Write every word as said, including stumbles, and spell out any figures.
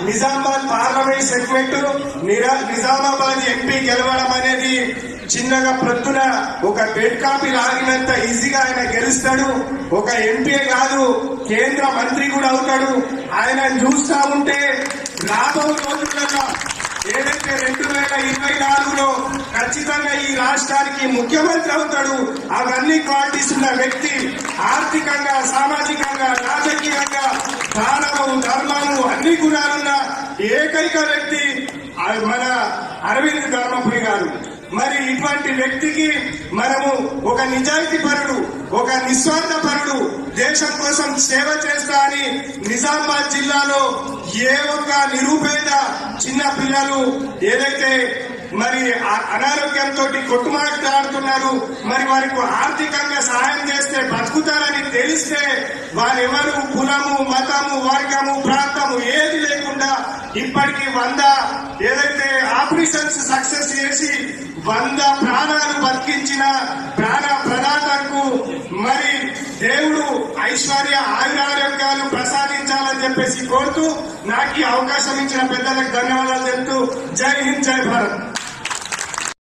Nizamabad parliament segment Nizamabad MP గెలవడం అనేది చిన్నగా ప్రొద్దున ఒక బెడ్ కాపీ లాగినంత ఈజీగా ఆయన గెలుస్తాడు. ఒక ఎంపీ కాదు, కేంద్ర మంత్రి కూడా అవుతాడు. ఆయన చూస్తా ఉంటే రాబో రోజులలో ఏదైతే రెండు వేల ఇరవై నాలుగులో ఖచ్చితంగా ఈ రాష్ట్రానికి ముఖ్యమంత్రి అవుతాడు. అవన్నీ క్వాలిటీస్ ఉన్న వ్యక్తి, ఆర్థికంగా, సామాజికంగా, రాజకీయంగా, దానము, ధర్మము అన్ని గుణాలున్న ఏకైక వ్యక్తి మన అరవింద్ ధర్మపురి గారు. మరి ఇటువంటి వ్యక్తికి మనము ఒక నిజాయితీ పరుడు, ఒక నిస్వార్థ పరుడు, దేశం కోసం సేవ చేస్తా అని నిజామాబాద్ జిల్లాలో ఏ ఒక్క నిరుపేద చిన్న పిల్లలు ఏదైతే మరి అనారోగ్యంతో కొట్టుమాట్లాడుతున్నారు, మరి వారికి ఆర్థికంగా సహాయం చేస్తే బతుకుతారని తెలిస్తే వారెవరు కులము, మతము, వర్గము, ప్రాంతము ఏది లేకుండా ఇప్పటికీ వంద ఏదైతే ఆపరేషన్స్ సక్సెస్ చేసి వంద ప్రాణాలు బతికించిన ప్రాణ ప్రదాతకు మరి దేవుడు ఐశ్వర్య ఆయురారోగ్యాలు ప్రసాదించాలని చెప్పేసి కోరుతూ నాకు ఈ అవకాశం ఇచ్చిన పెద్దలకు ధన్యవాదాలు చెప్తూ జై హింద్, జై భారత్.